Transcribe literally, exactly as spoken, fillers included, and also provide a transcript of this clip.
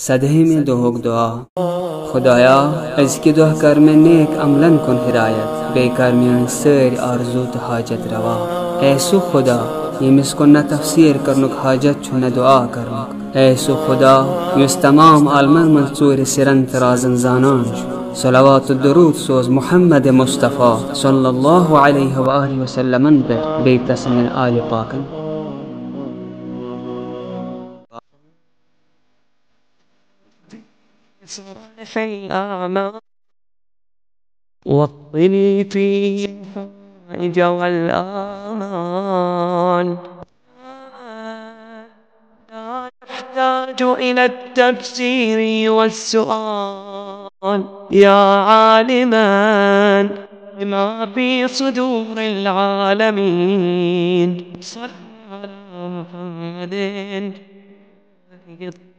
सदहे में दोहक दुआ खुदाया अज़की दुह कर में नेक अमलन कुन हिदायत बेकार में सर आरज़ू तो हाजत रवा ऐसु खुदा यमिस को न तफसीर करनुक हाजत छु न दुआ करनुक ऐसु खुदा युस तमाम आलमन मंसूर सिरन तराजन जानान सलावत दुरूद सोज मुहम्मद मुस्तफ़ा सल्लल्लाहु अलैहि व आलिहि वसल्लम पे बेतस्मीर आल पाकन والطني في الحائج والآن لا يحتاج إلى التفسير والسؤال يا عالما بما في صدور العالمين صل على محمد